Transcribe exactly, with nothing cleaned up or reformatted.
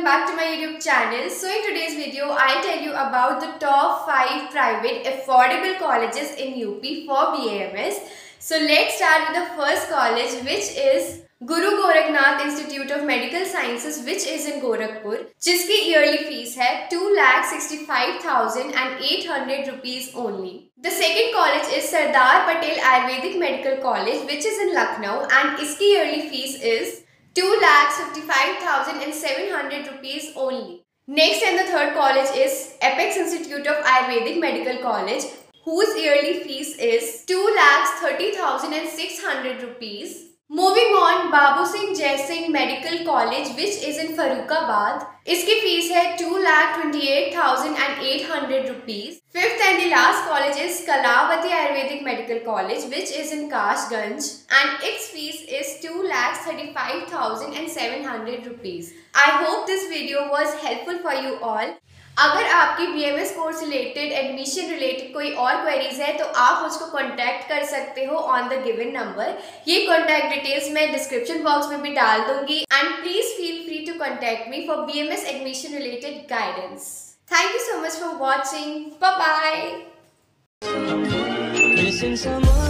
back to my YouTube channel. So in today's video, I'll tell you about the top five private affordable colleges in U P for B A M S. So let's start with the first college, which is Guru Gorakhnath Institute of Medical Sciences, which is in Gorakhpur, जिसकी yearly fees है two lakh sixty-five thousand eight hundred rupees only. The second college is Sardar Patel Ayurvedic Medical College, which is in Lucknow, and इसकी yearly fees is two lakh fifty-five thousand seven hundred rupees only. Next and the third college is Apex Institute of Ayurvedic Medical College, whose yearly fees is two lakh thirty thousand six hundred rupees. Moving on, Babu Singh Jai Singh Medical College, which is in Farrukhabad. इसकी fees है two lakh twenty-eight thousand eight hundred rupees. Fifth and the last college is Kalavati Ayurvedic Medical College, which is in Kashganj, and its fees is two lakh thirty-five thousand seven hundred rupees. I hope this video was helpful for you all. अगर आपकी B M S course related, admission related कोई और queries है तो आप मुझको contact कर सकते हो ऑन द गिवन नंबर. ये कांटेक्ट डिटेल्स मैं डिस्क्रिप्शन बॉक्स में भी डाल दूंगी. And please feel free to contact me for B M S admission related guidance. Thank you so much for watching. Bye bye.